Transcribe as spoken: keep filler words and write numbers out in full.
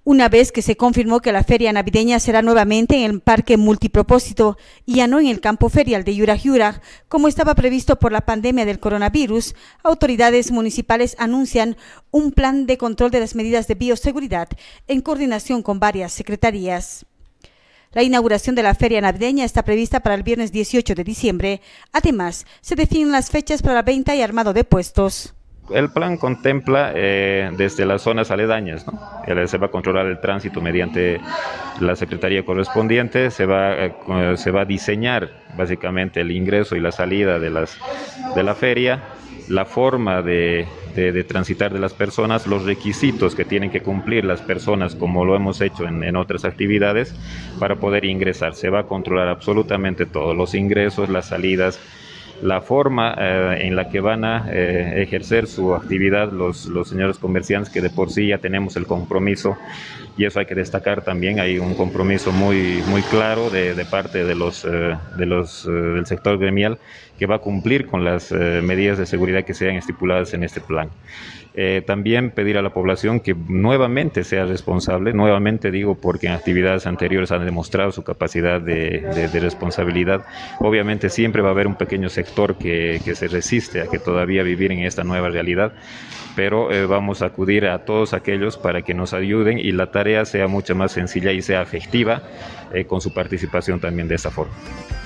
Una vez que se confirmó que la feria navideña será nuevamente en el parque multipropósito y ya no en el campo ferial de Yuraj Yuraj, como estaba previsto por la pandemia del coronavirus, autoridades municipales anuncian un plan de control de las medidas de bioseguridad en coordinación con varias secretarías. La inauguración de la feria navideña está prevista para el viernes dieciocho de diciembre. Además, se definen las fechas para la venta y armado de puestos. El plan contempla eh, desde las zonas aledañas, ¿no? Se va a controlar el tránsito mediante la secretaría correspondiente, se va, eh, se va a diseñar básicamente el ingreso y la salida de, las, de la feria, la forma de, de, de transitar de las personas, los requisitos que tienen que cumplir las personas, como lo hemos hecho en, en otras actividades, para poder ingresar. Se va a controlar absolutamente todo, los ingresos, las salidas, la forma eh, en la que van a eh, ejercer su actividad los, los señores comerciantes, que de por sí ya tenemos el compromiso, y eso hay que destacar también, hay un compromiso muy, muy claro de, de parte de los, eh, de los, eh, del sector gremial, que va a cumplir con las eh, medidas de seguridad que sean estipuladas en este plan. Eh, también pedir a la población que nuevamente sea responsable, nuevamente digo porque en actividades anteriores han demostrado su capacidad de, de, de responsabilidad. Obviamente siempre va a haber un pequeño sector que, que se resiste a que todavía vivir en esta nueva realidad, pero eh, vamos a acudir a todos aquellos para que nos ayuden y la tarea sea mucho más sencilla y sea efectiva eh, con su participación también de esta forma.